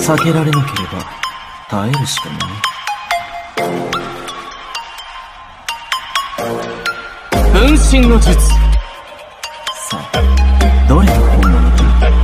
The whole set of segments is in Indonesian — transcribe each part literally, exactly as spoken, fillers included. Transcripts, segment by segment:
避けられなければ耐えるしかない。分身の術。さあ、どれが本物だ。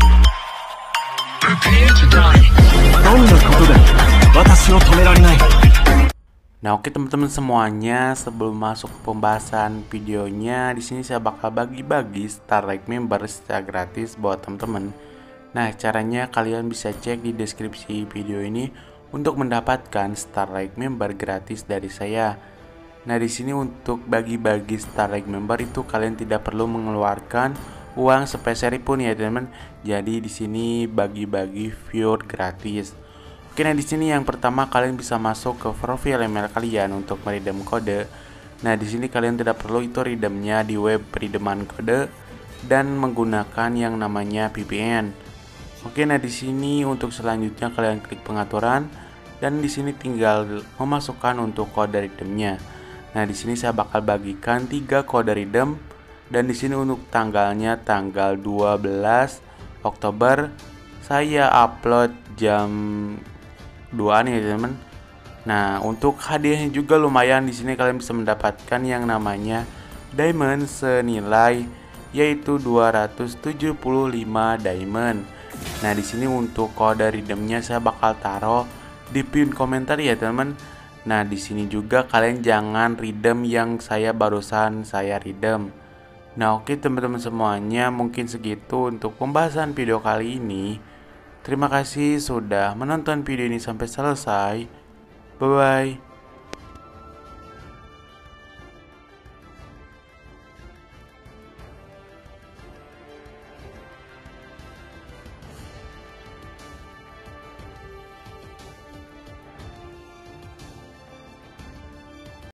どんなことで私を止められない。 Nah, oke teman-teman semuanya, sebelum masuk ke pembahasan videonya, di sini saya bakal bagi-bagi Starlight member secara gratis buat teman-teman. Nah, caranya kalian bisa cek di deskripsi video ini untuk mendapatkan Starlight member gratis dari saya. Nah, di sini untuk bagi-bagi Starlight member itu kalian tidak perlu mengeluarkan uang sepeser pun ya, teman-teman. Jadi di sini bagi-bagi viewer gratis. Oke, nah di sini yang pertama kalian bisa masuk ke profil email kalian untuk meredeem kode. Nah, di sini kalian tidak perlu itu redeemnya di web redeeman kode dan menggunakan yang namanya V P N. Oke, nah di sini untuk selanjutnya kalian klik pengaturan dan di sini tinggal memasukkan untuk kode redeemnya. Nah, di sini saya bakal bagikan tiga kode redeem dan di sini untuk tanggalnya tanggal dua belas Oktober. Saya upload jam dua nih, teman-teman. Nah, untuk hadiahnya juga lumayan. Di sini kalian bisa mendapatkan yang namanya diamond senilai yaitu dua ratus tujuh puluh lima diamond. Nah, di sini untuk kode redeemnya saya bakal taruh di pin komentar ya, teman-teman. Nah, di sini juga kalian jangan redeem yang saya barusan saya redeem. Nah, oke teman-teman semuanya, mungkin segitu untuk pembahasan video kali ini. Terima kasih sudah menonton video ini sampai selesai. Bye bye.